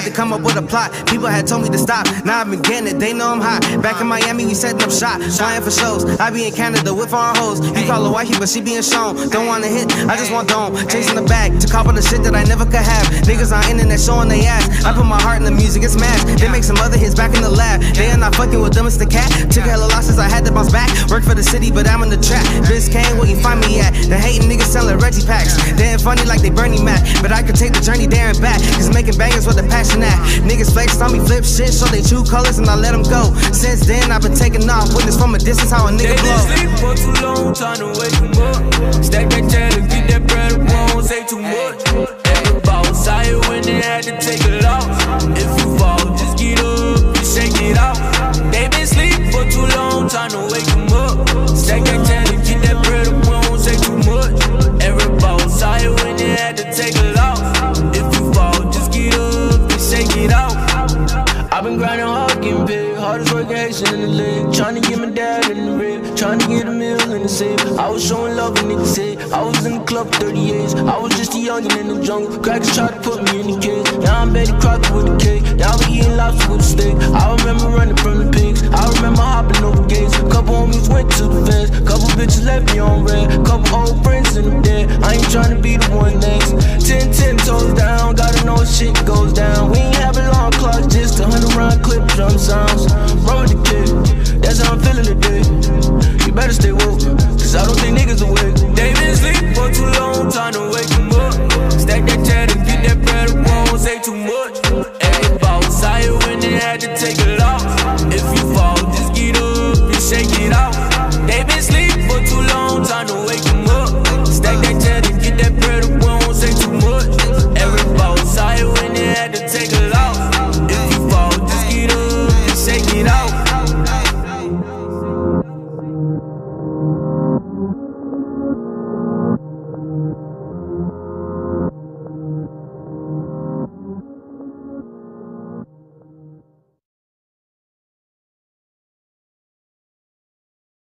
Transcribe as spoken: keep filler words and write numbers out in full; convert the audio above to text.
to come up with a plot. People had told me to stop, now I've been getting it, they know I'm hot. Back in Miami, we setting up shop, flying for shows. I be in Canada with our hoes. You call her wifey, but she being shown. Don't wanna hit, I just want dome. Chasing the bag to cop on the shit that I never could have. Niggas on internet showing they ass. I put my heart in the music, it's mad. They make some other hits back in the lab. They are not fucking with them, it's the cat. Took a hella losses, I had to bounce back. Work for the city, but I'm in the trap. Bitch came where you find me at. The hating niggas selling Reggie packs. They ain't funny like they Bernie Mac, but I could take the journey there and back. Cause making bangers with the passion at. Niggas flexed on me, flip shit, show they true colors and I let them go. Since then I've been taking off, witness from a distance how a nigga they blow. They been sleep for too long, trying to wake them up. Stack that cheddar, get that bread up, won't say too much. Every boss out here when they had to take a loss. If you fall, just get up and shake it off. They been sleep for too long, trying to wake them up. Stack that cheddar, get that bread up, won't say too much. Every boss out here when they had to take a loss. If you fall, just get up and shake it off. I've been grinding hard, getting paid. Hardest work Haitian in the leg. Tryna get my dad in the rib. Tryna get a meal in the safe. I was showing love and niggas said I was in the club thirty-eight. I was just a youngin' in the jungle. Crackers tried to put me in the cage. Now I'm Betty Crocker with the cake. Now I'm eating lobster with a steak. I remember running from the pigs. I remember hopping over gates. Couple homies went to the feds. Couple bitches left me on red. Couple old friends in the dead. I ain't tryna be the one next. Ten, ten toes down. Gotta know shit goes down. We ain't having long clocks, just a hundred round clip drum sounds. Roll with the kid, that's how I'm feeling today. You better stay woke, cause I don't think niggas awake. They been sleep for too long, time to wake them up. Stack that cheddar, get that bread up, won't say too much. Every boss out here when they had to take a loss.